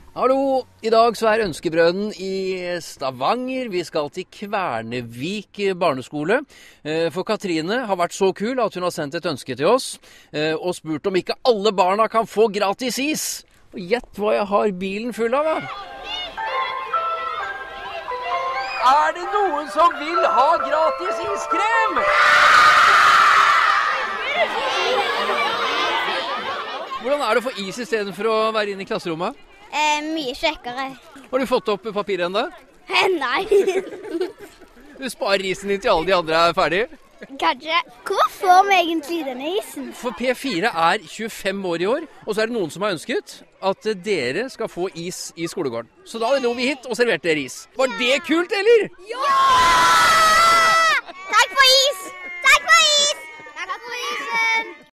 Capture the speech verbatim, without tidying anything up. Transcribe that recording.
Hallo, i dag så er ønskebrøden i Stavanger. Vi skal til Kvernevik barneskole. For Katrine har vært så kul at hun har sendt et ønske til oss, og spurt om ikke alle barna kan få gratis is. Og gjett hva jeg har bilen full av, da. Er det noen som vil ha gratis iskrem? Hvordan er det å få is i stedet for å være inne i klasserommet? Eh, mye kjekkere. Har du fått opp papiret enda? Eh, nei. Du sparer isen din til alle de andre er ferdig? Kanskje. Hvor får vi egentlig denne isen? For P fire er tjuefem år i år, og så er det noen som har ønsket at dere skal få is i skolegården. Så da dro vi hit og serverte dere is. Var det kult, eller? Ja! Takk for is!